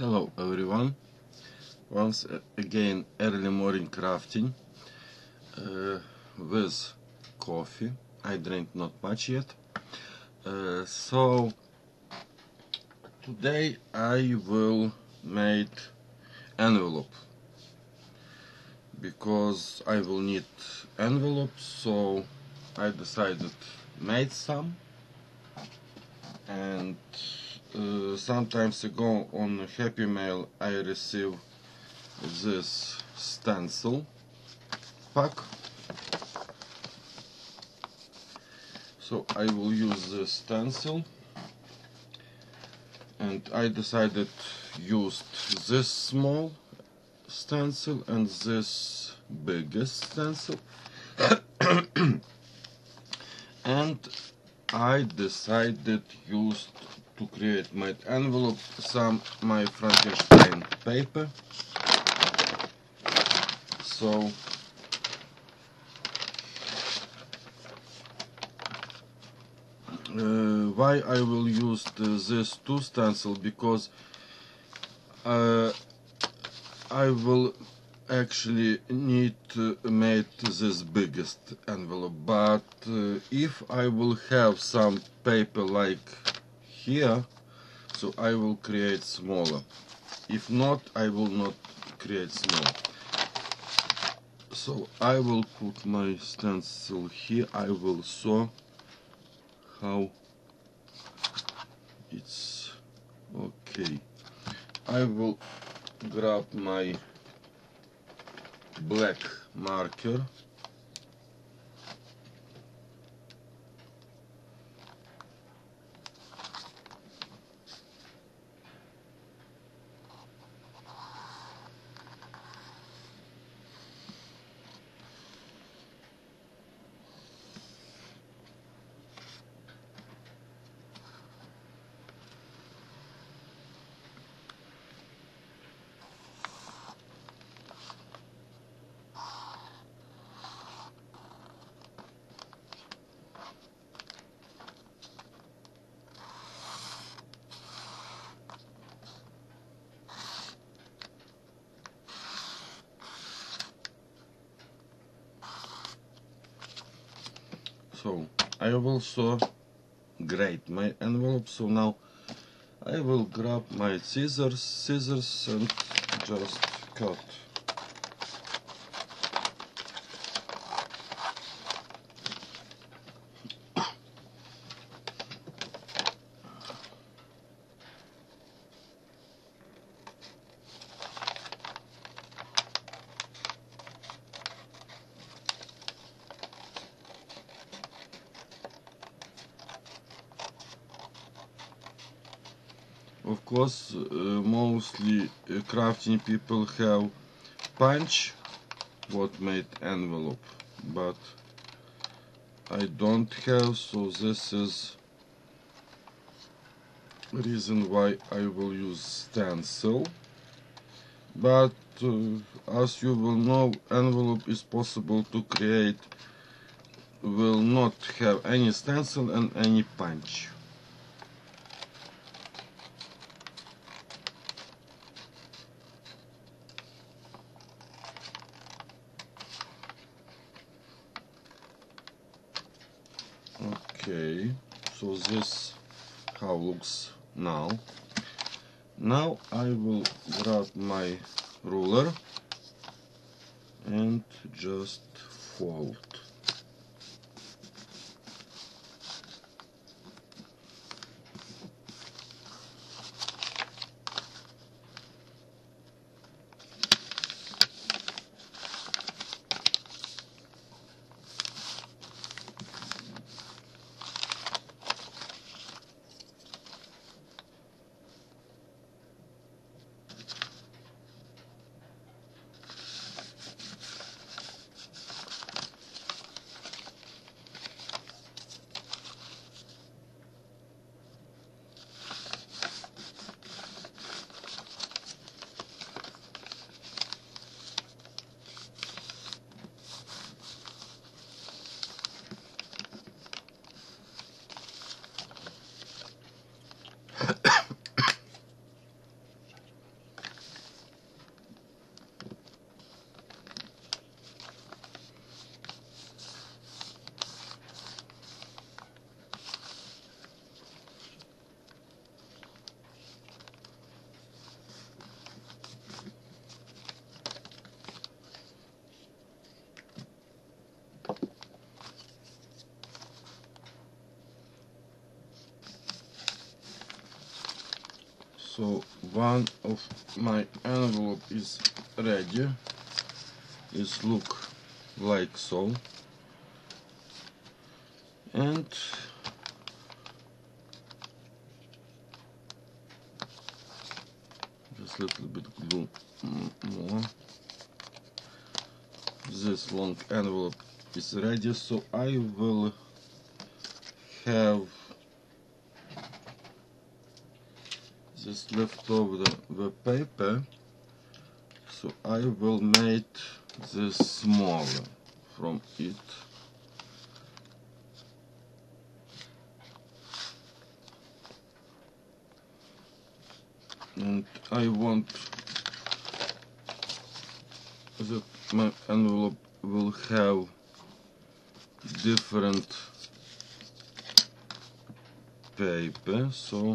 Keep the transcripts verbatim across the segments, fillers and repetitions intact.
Hello everyone, once again early morning crafting uh, with coffee. I drink not much yet. Uh, so today I will make envelope because I will need envelopes, so I decided made some. And uh, sometimes ago on Happy Mail I received this stencil pack, so I will use this stencil, and I decided used this small stencil and this biggest stencil and I decided used to create my envelope some my Frankenstein paper. So Uh, why I will use the, this two stencil, because uh, I will actually need to make this biggest envelope, but uh, if I will have some paper like here, so I will create smaller. If not, I will not create small. So I will put my stencil here. I will show how it's okay. I will grab my black marker so I will also grade my envelope. So now I will grab my scissors scissors and just cut. Of course, uh, mostly uh, crafting people have punch what made envelope, but I don't have, so this is reason why I will use stencil. But uh, as you will know, envelope is possible to create will not have any stencil and any punch. Okay, so this how looks now. Now I will grab my ruler and just fold. So one of my envelope is ready. It look like so, and just a little bit glue more. This long envelope is ready, so I will have this leftover the paper, so I will make this smaller from it. And I want that my envelope will have different paper, so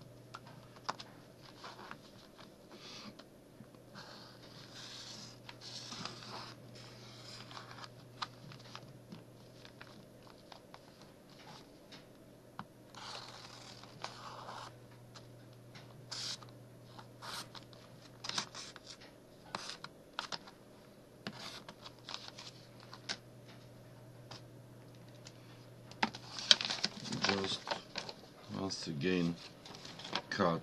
just once again cut.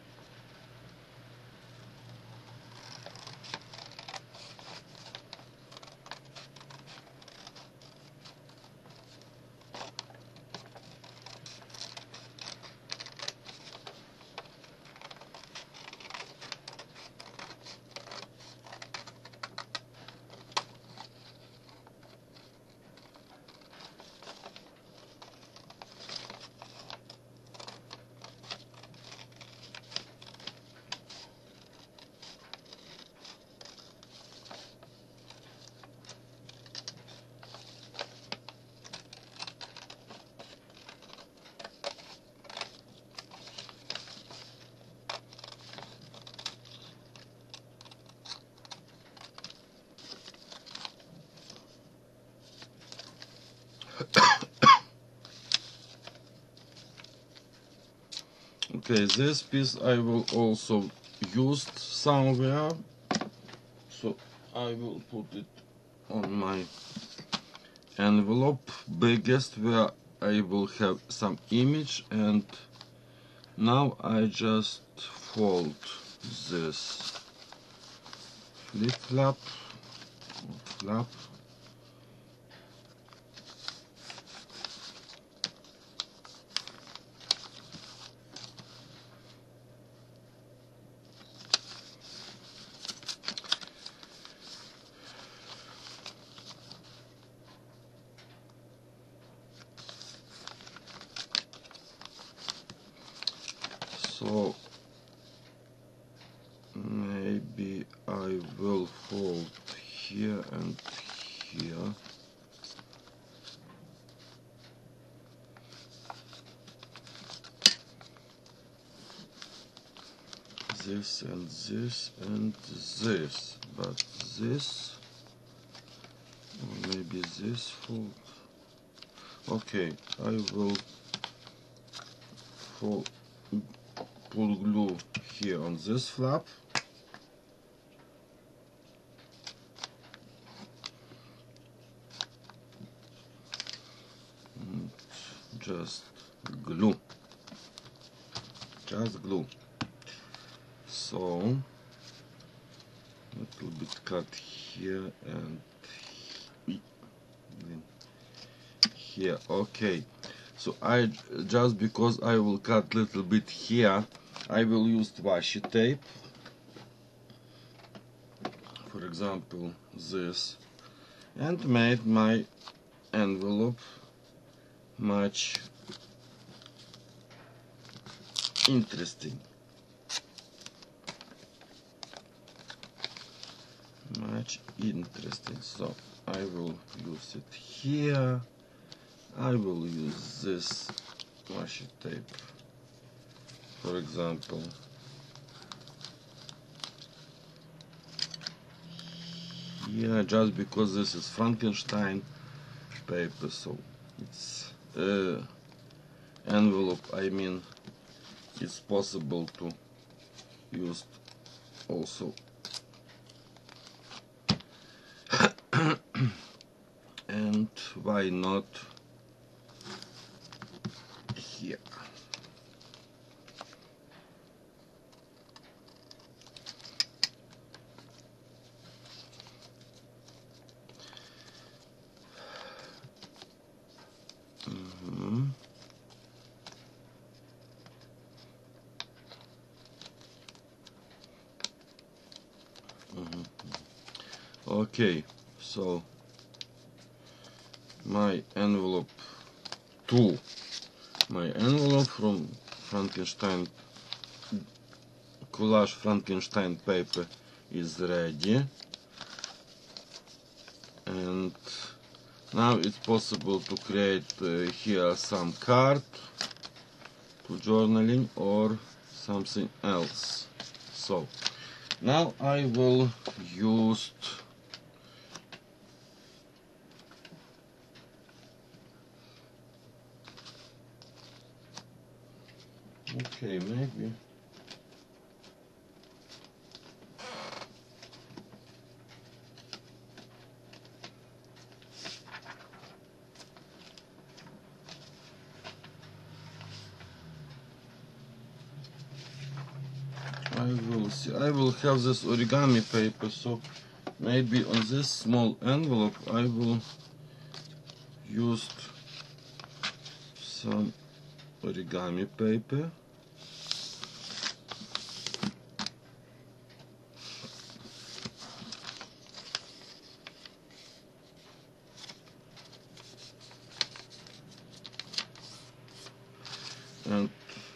Okay, this piece I will also use somewhere, so I will put it on my envelope biggest where I will have some image, and now I just fold this flip flap flap so maybe I will fold here and here. This and this and this, but this, or maybe this fold. Okay, I will fold, put glue here on this flap. And just glue, just glue. So, a little bit cut here and here. Okay, so I just because I will cut little bit here, I will use washi tape. For example, this, and made my envelope much interesting. Much interesting. So I will use it here. I will use this washi tape, for example, here, just because this is Frankenstein paper, so it's uh, envelope, I mean, it's possible to used also. And why not here? Mm-hmm. Mm-hmm. Okay, so my envelope two, my envelope from Frankenstein collage Frankenstein paper is ready, and now it's possible to create uh, here some card to journaling or something else. So now I will use okay, maybe I will see. I will have this origami paper, so maybe on this small envelope I will use some origami paper. And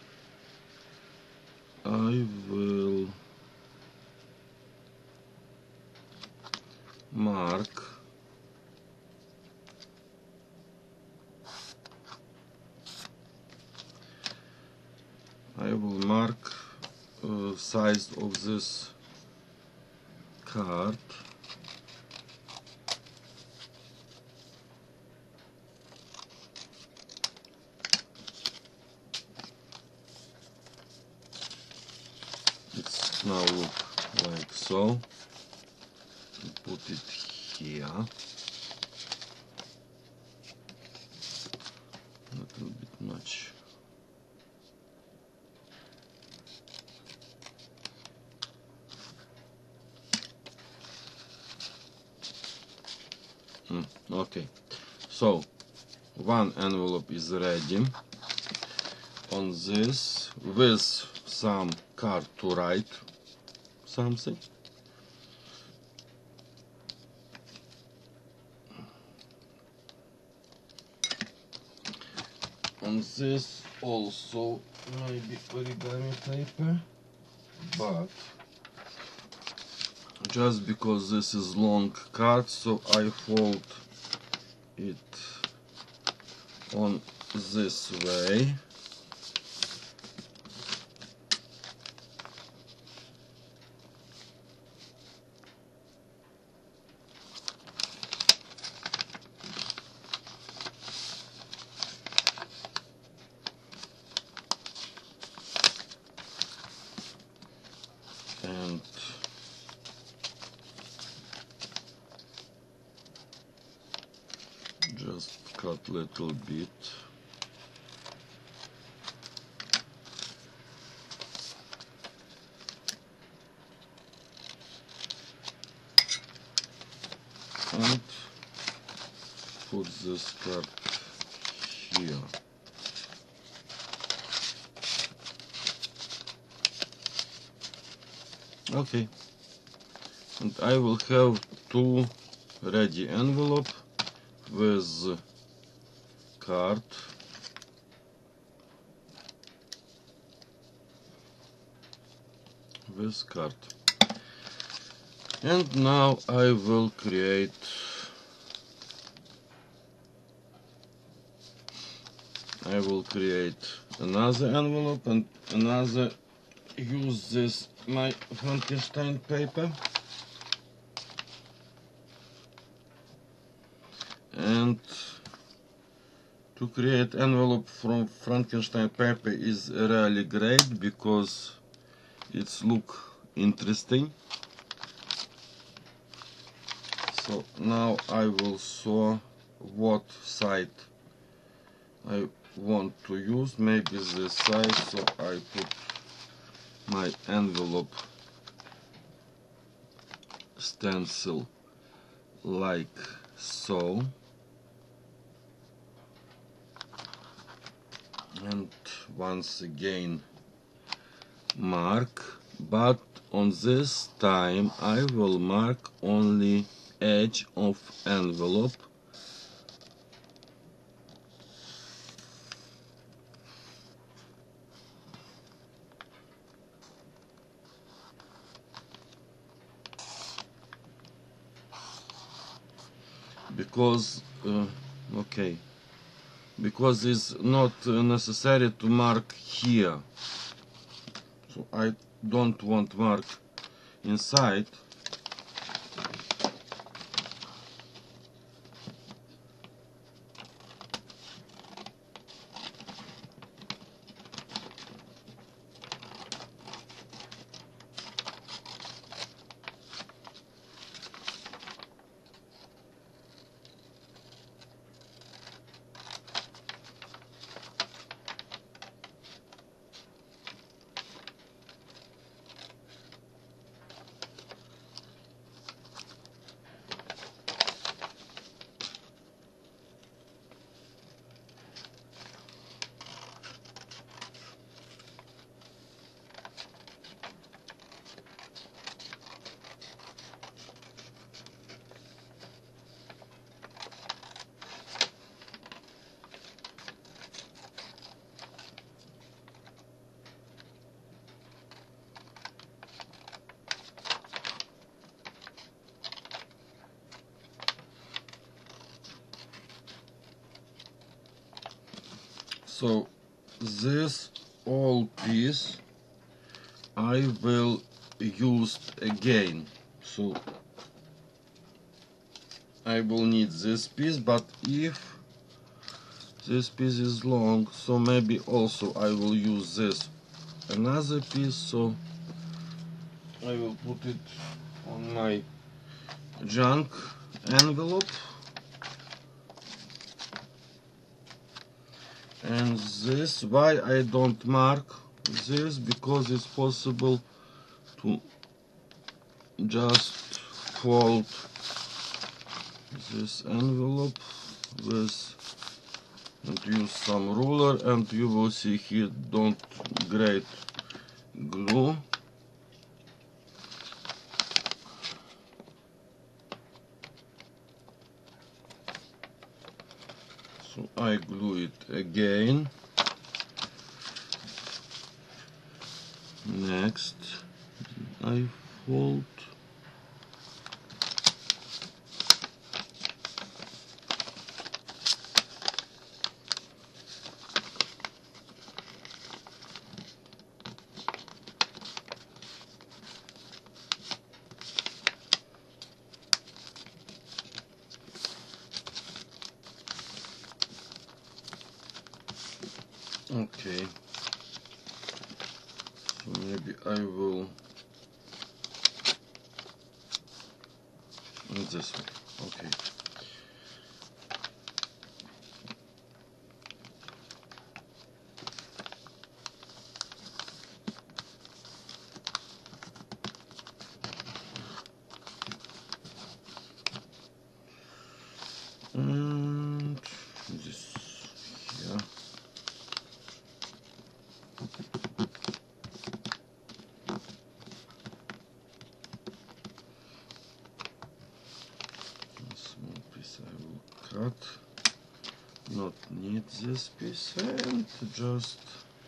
I will mark I will mark uh, size of this card. It's now look like so. Put it here. A little bit much. Hmm, okay, so one envelope is ready. On this, with some card to write something. On this also maybe origami paper, but just because this is long card, so I fold it on this way. And just cut little bit. And put this card here. Okay, and I will have two ready envelope with card. With card. And now I will create I will create another envelope and another use this my Frankenstein paper, and to create envelope from Frankenstein paper is really great because it's look interesting. So now I will show what side I want to use, maybe this side, so I put my envelope stencil like so, and once again mark, but on this time I will mark only edge of envelope, because uh, okay, because it's not uh, necessary to mark here, so I don't want mark inside. So this all piece I will use again, so I will need this piece, but if this piece is long, so maybe also I will use this another piece, so I will put it on my junk envelope. And this, why I don't mark this, because it's possible to just fold this envelope with and use some ruler, and you will see here don't grate glue. So I glue it again. Next I fold. Okay, so maybe I will this way. Okay. And this here. Small piece I will cut. Not need this piece, and just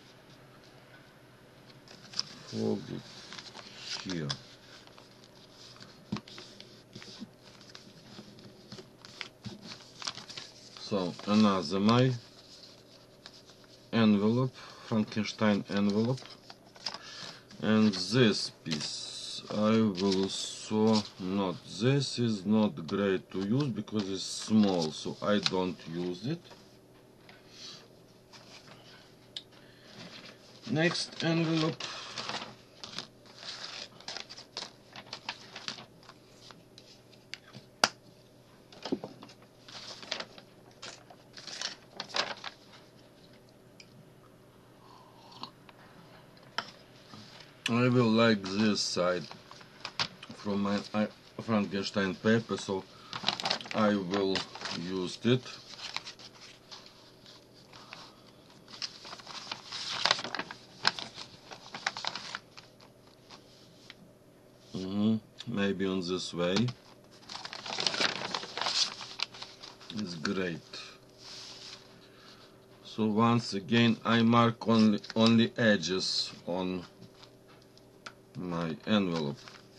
fold it here. So another my envelope, Frankenstein envelope, and this piece I will sew. Not this is not great to use because it's small, so I don't use it. Next envelope I will like this side from my I, Frankenstein paper, so I will use it. Mm-hmm. Maybe on this way. It's great. So once again I mark only only edges on my envelope.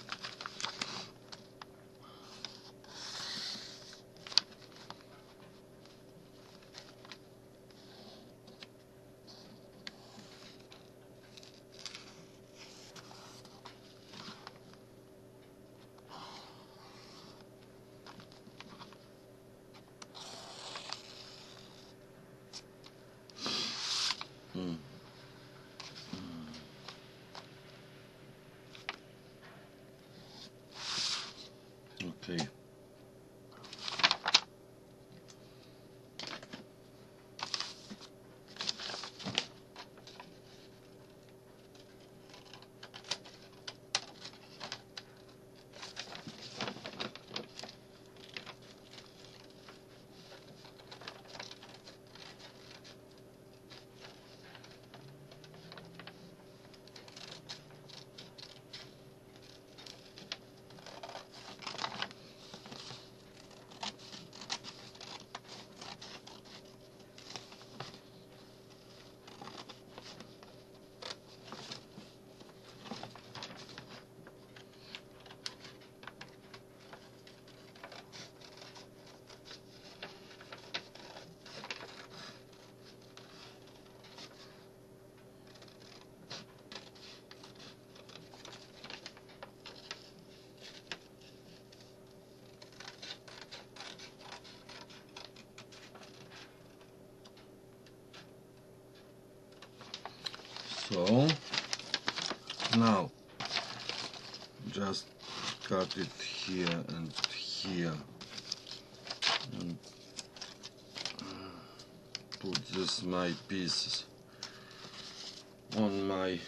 Mm. Okay. So now just cut it here and here and put this my pieces on my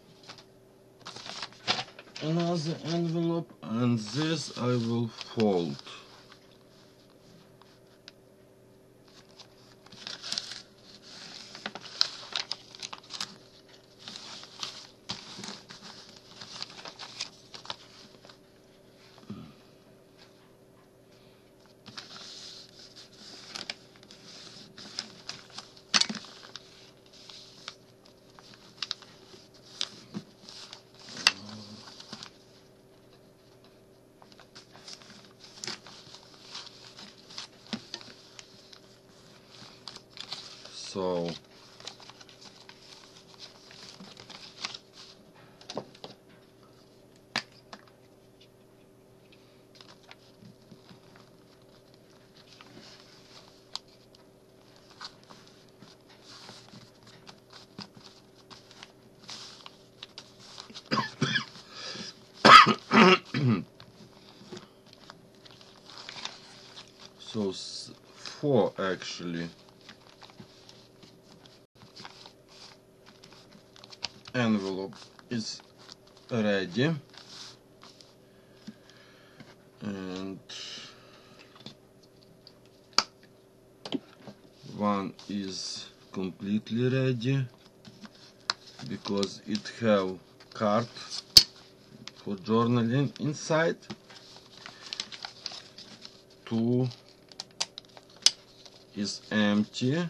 another envelope, and this I will fold. So so four actually envelope is ready, and one is completely ready because it have card for journaling inside. Two is empty,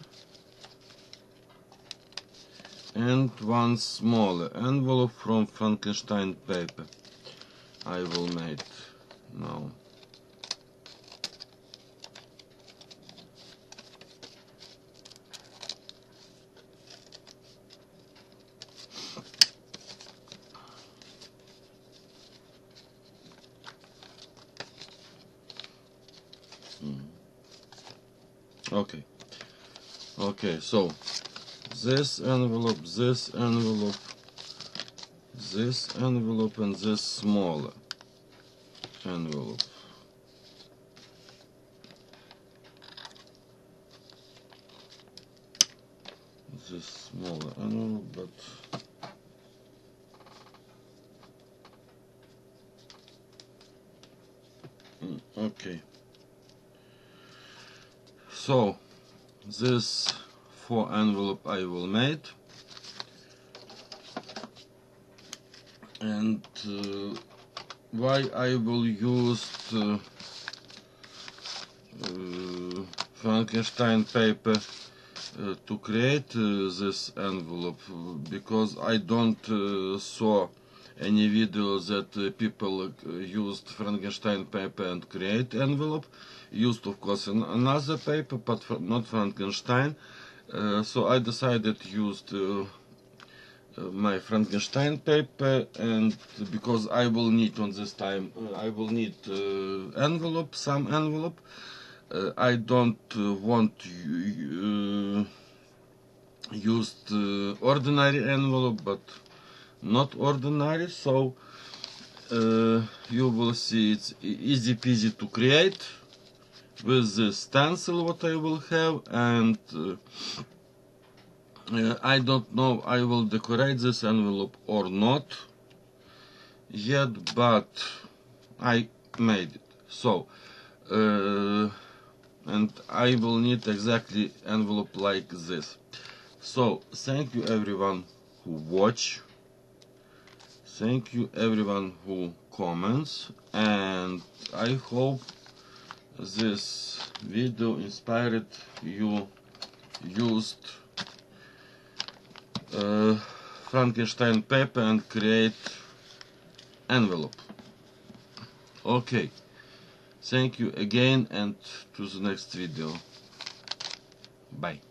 and one smaller envelope from Frankenstein paper I will make now. Mm. Okay, okay, so this envelope, this envelope, this envelope, and this smaller envelope. This smaller envelope, but Mm, okay. So this four envelope I will make, and uh, why I will use uh, uh, Frankenstein paper uh, to create uh, this envelope, because I don't uh, saw any video that uh, people uh, used Frankenstein paper and create envelope. Used of course an another paper, but fr not Frankenstein. Uh, so I decided used uh, uh, my Frankenstein paper, and because I will need on this time, uh, I will need uh, envelope, some envelope. Uh, I don't uh, want uh, used uh, ordinary envelope, but not ordinary. So uh, you will see it's easy peasy to create with the stencil what I will have, and uh, uh, I don't know I will decorate this envelope or not yet, but I made it. So uh, and I will need exactly envelope like this. So thank you everyone who watch, thank you everyone who comments, and I hope this video inspired you used uh, Frankenstein paper and create envelope. Okay, thank you again, and to the next video. Bye.